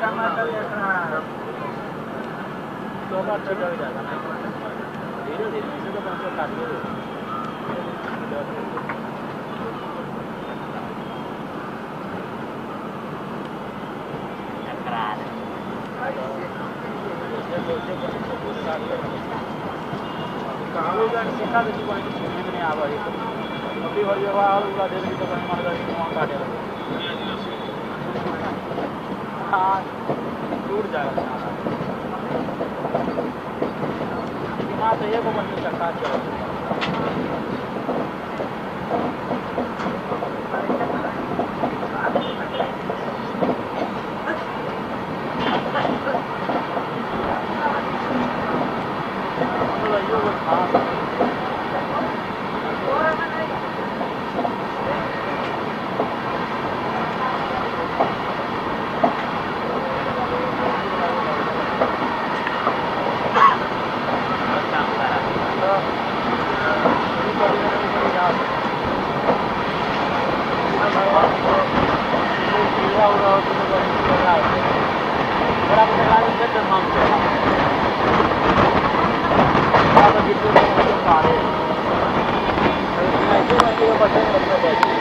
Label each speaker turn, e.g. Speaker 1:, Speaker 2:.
Speaker 1: धीरे धीरे इसे तो पहुंचे काटिए सिखा देती नहीं आवा मोटी भर जगह दे तो कहीं मान काटे हाँ टूट जाएगा दिमाग तो ये को बंद चक्का चल बड़ा